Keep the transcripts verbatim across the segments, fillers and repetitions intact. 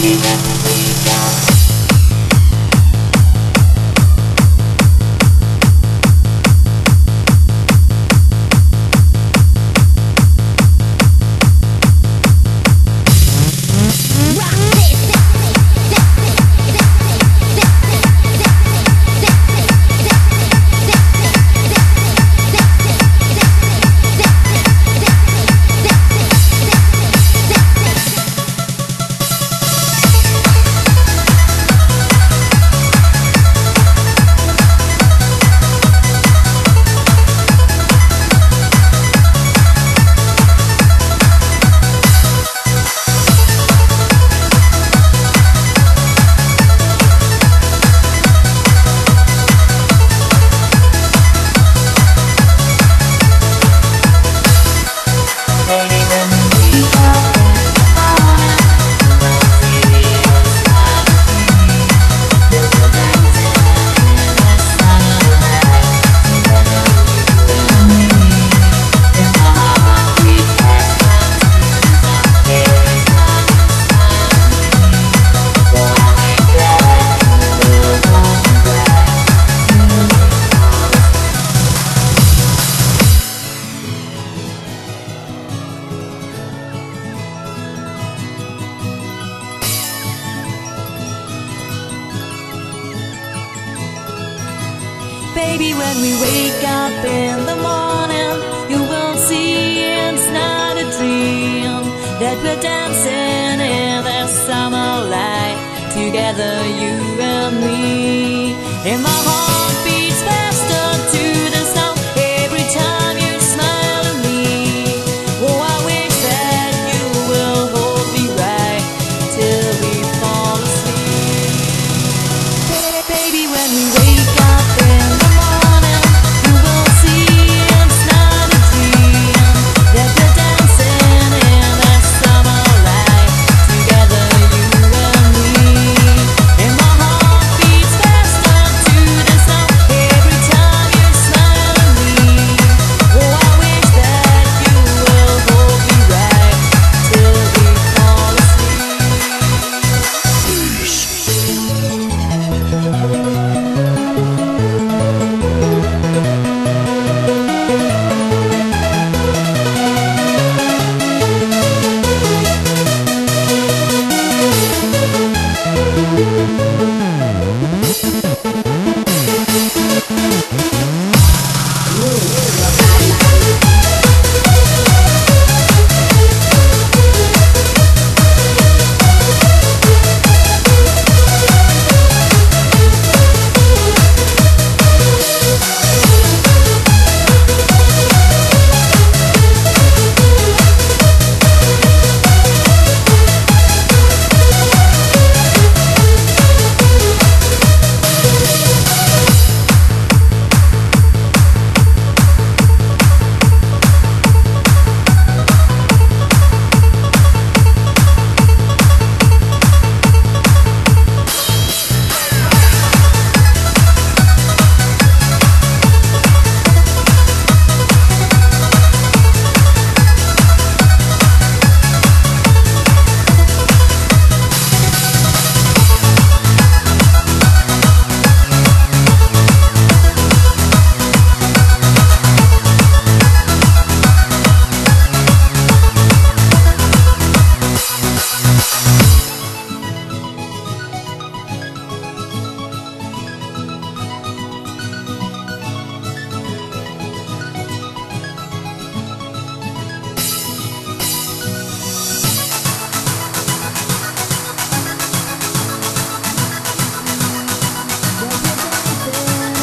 Baby, when we wake up in the morning, you will see it's not a dream that we're dancing in the summer light together, you and me. And my heart beats faster to the sound every time you smile at me. Oh, I wish that you will hold me right till we fall asleep. Baby, when we wake up in the morning, you will see it's not a dream that we're dancing in the summer light together, you and me. And my heart beats faster to the sound every time you smile at me. Oh, I wish that you will hold me right till we fall asleep.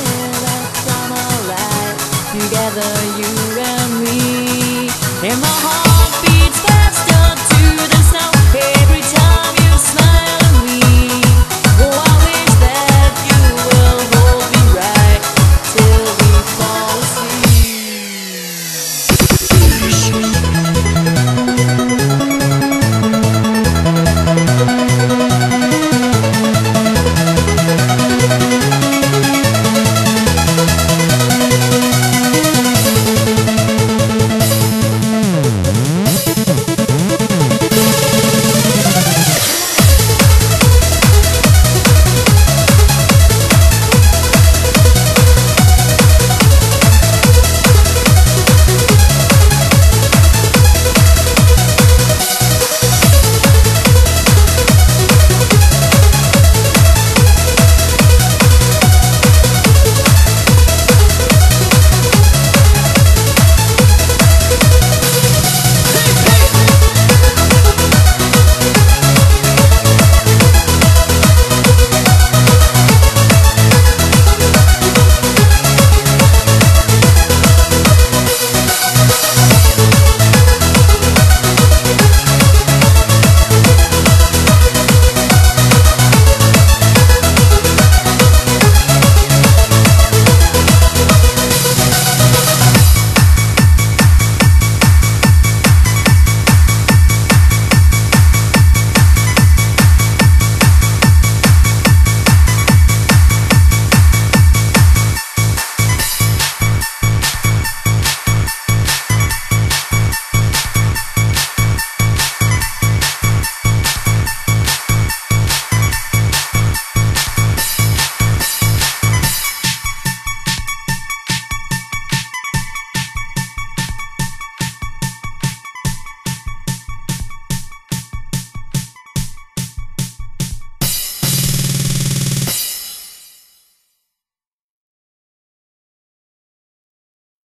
Together, you and me, in my heart.